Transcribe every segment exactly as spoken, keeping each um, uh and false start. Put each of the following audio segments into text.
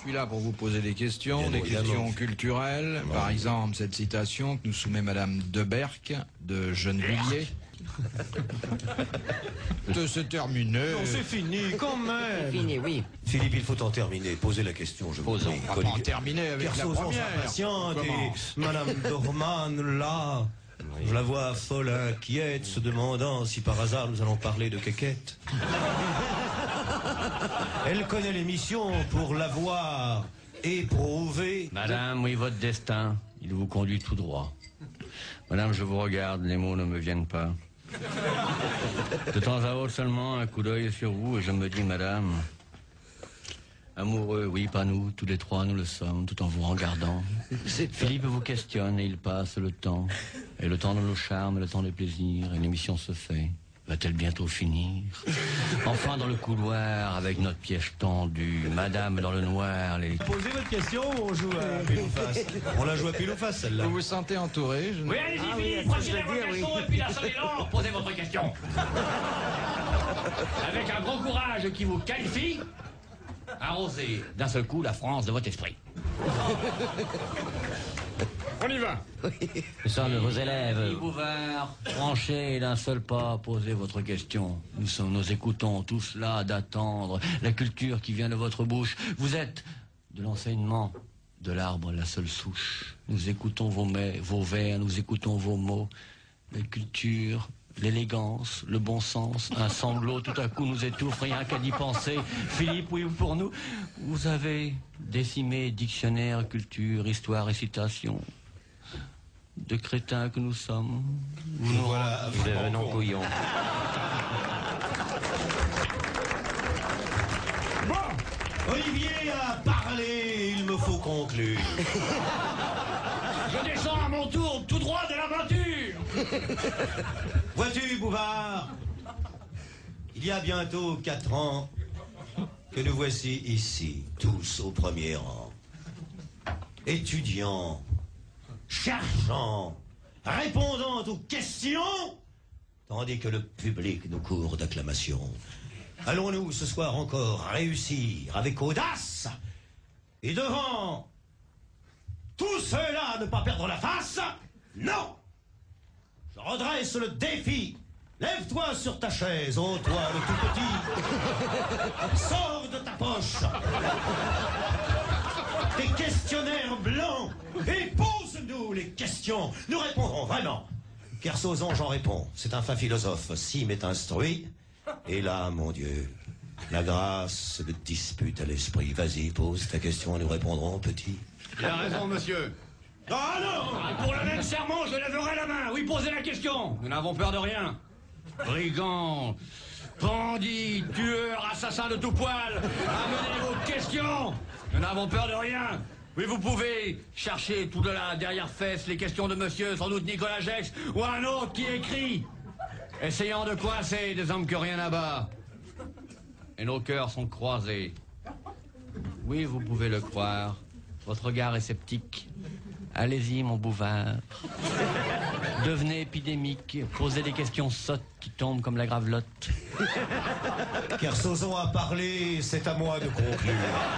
suis là pour vous poser des questions, Bien des évidemment. questions culturelles. Par exemple, cette citation que nous soumet Madame Deberck de Gennevilliers. C'est terminé. Non, c'est fini, quand même. Fini, oui. Philippe, il faut en terminer. Posez la question, je vous Posons. prie. On va pas en terminer avec la Kersozon première. s'impatiente On et commence. Madame Dorman, là, je la vois folle inquiète, se demandant si par hasard nous allons parler de quéquette. Elle connaît l'émission pour l'avoir éprouvée. Madame, oui, votre destin, il vous conduit tout droit. Madame, je vous regarde, les mots ne me viennent pas. De temps à autre seulement, un coup d'œil sur vous et je me dis, madame, amoureux, oui, pas nous, tous les trois nous le sommes, tout en vous regardant. Philippe vous questionne et il passe le temps. Et le temps de nos charmes, le temps des plaisirs, et l'émission se fait. Va-t-elle bientôt finir? Enfin dans le couloir, avec notre piège tendu, madame dans le noir, les... Posez votre question ou on joue à pile ou face? On la joue à pile ou face, celle-là. Vous vous sentez entouré? Je... Oui, allez-y, Ah oui, Philippe, ça, prenez je la veux dire, vocation oui. et puis la salle est longue, posez votre question. Avec un gros courage qui vous qualifie, arrosez d'un seul coup la France de votre esprit. On y va. Nous sommes vos élèves. Philippe Bouvard, tranchez d'un seul pas, posez votre question. Nous sommes, nous écoutons tous là d'attendre la culture qui vient de votre bouche. Vous êtes de l'enseignement, de l'arbre la seule souche. Nous écoutons vos, mets, vos vers, nous écoutons vos mots. La culture, l'élégance, le bon sens, un sanglot tout à coup nous étouffe, rien qu'à y penser. Philippe, oui, pour nous, vous avez décimé dictionnaire, culture, histoire et citation. De crétins que nous sommes. Vous nous Voilà, Nous devenons couillons. Olivier a parlé, il me faut conclure. Je descends à mon tour tout droit de la voiture. Vois-tu, Bouvard, il y a bientôt quatre ans que nous voici ici, tous au premier rang. Étudiants, cherchant, répondant aux questions, tandis que le public nous court d'acclamation. Allons-nous ce soir encore réussir avec audace et devant tout cela ne pas perdre la face? Non! Je redresse le défi. Lève-toi sur ta chaise, ô toi le tout petit. Sors de ta poche tes questionnaires blancs et pose-nous les questions. Nous répondrons vraiment. Kersozon, j'en réponds. C'est un fin philosophe. Si m'est instruit. Et là, mon Dieu, la grâce de dispute à l'esprit. Vas-y, pose ta question, nous répondrons, petit. Il a raison, monsieur. Ah non! Pour le même serment, je lèverai la main. Oui, posez la question. Nous n'avons peur de rien. Brigands, bandits, tueurs, assassins de tout poil, amenez vos questions. Nous n'avons peur de rien. Oui, vous pouvez chercher tout de là, derrière fesses, les questions de monsieur, sans doute Nicolas Gex, ou un autre qui écrit, essayant de coincer des hommes que rien n'abat. Et nos cœurs sont croisés. Oui, vous pouvez le croire. Votre regard est sceptique. Allez-y, mon Bouvard. Devenez épidémique. Posez des questions sottes qui tombent comme la gravelotte. Kersozon a parlé, c'est à moi de conclure.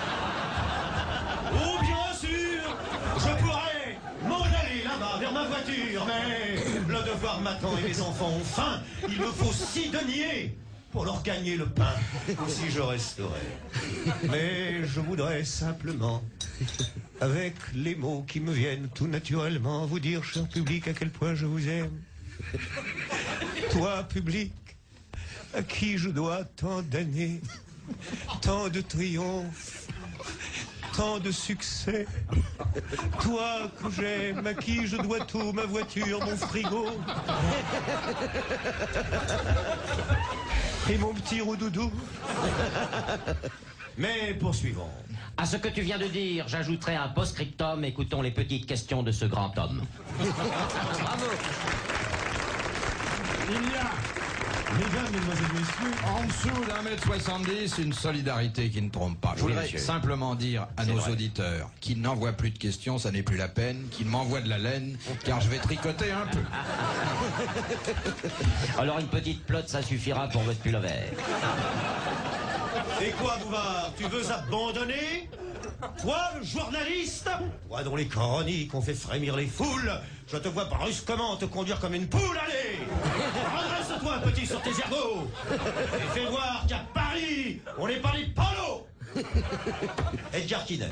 Oh, bien sûr, je pourrais m'en aller là-bas vers ma voiture, mais le devoir m'attend et mes enfants ont faim. Il me faut six deniers pour leur gagner le pain. Si je resterai. Mais je voudrais simplement, avec les mots qui me viennent tout naturellement, vous dire, cher public, à quel point je vous aime. Toi, public, à qui je dois tant d'années, tant de triomphes, tant de succès. Toi que j'aime, à qui je dois tout, ma voiture, mon frigo. Et mon petit roudoudou. Mais poursuivons. À ce que tu viens de dire, j'ajouterai un post-scriptum. Écoutons les petites questions de ce grand homme. Bravo. Il y a, Mesdames, mesdemoiselles, messieurs, en dessous d'un mètre soixante-dix, une solidarité qui ne trompe pas. Je Oui, voudrais monsieur. simplement dire à nos vrai. auditeurs qu'ils n'envoient plus de questions, ça n'est plus la peine, qu'ils m'envoient de la laine, car je vais tricoter un peu. Alors une petite plotte, ça suffira pour votre pullover. et quoi, Bouvard, tu veux abandonner? Toi, le journaliste, toi dont les chroniques ont fait frémir les foules, je te vois brusquement te conduire comme une poule, allez! Redresse-toi, petit, sur tes ergots! Et fais voir qu'à Paris, on n'est pas les polos! Edgar Quinet.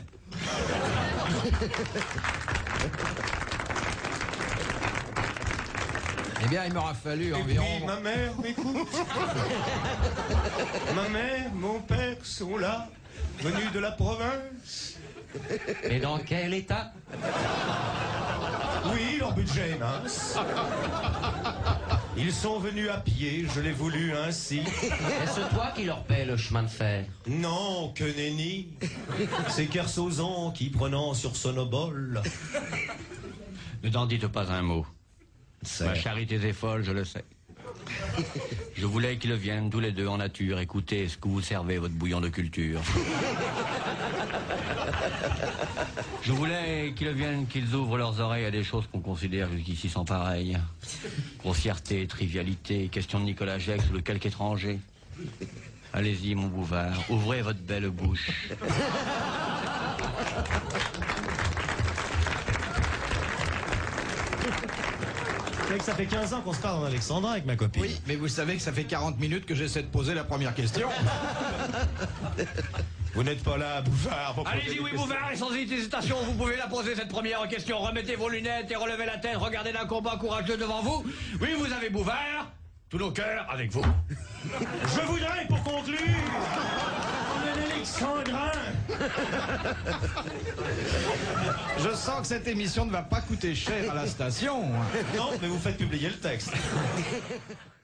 Eh bien, il m'aura fallu Et environ... puis, ma mère m'écoute. Ma mère, mon père sont là, venus de la province. Et dans quel état? Oui, leur budget est mince. Ils sont venus à pied, je l'ai voulu ainsi. Est-ce toi qui leur paie le chemin de fer? Non, que nenni. C'est Kersozon qui, prenant sur son obole... Ne t'en dites pas un mot. C'est- Ma charité est folle, je le sais. Je voulais qu'ils viennent tous les deux en nature écouter ce que vous servez, votre bouillon de culture. Je voulais qu'ils viennent, qu'ils ouvrent leurs oreilles à des choses qu'on considère jusqu'ici sans pareil. Grossièreté, trivialité, question de Nicolas Gex ou de quelque étranger. Allez-y, mon Bouvard, ouvrez votre belle bouche. Vous savez que ça fait quinze ans qu'on se parle en Alexandra avec ma copine. Oui, mais vous savez que ça fait quarante minutes que j'essaie de poser la première question. Vous n'êtes pas là, Bouvard, pour poser Allez-y, des oui, questions. Bouvard, et sans hésitation, vous pouvez la poser cette première question. Remettez vos lunettes et relevez la tête, regardez d'un combat courageux devant vous. Oui, vous avez Bouvard, tous nos cœurs avec vous. Je voudrais, pour conclure, un Alexandrin. Je sens que cette émission ne va pas coûter cher à la station. Non, mais vous faites publier le texte.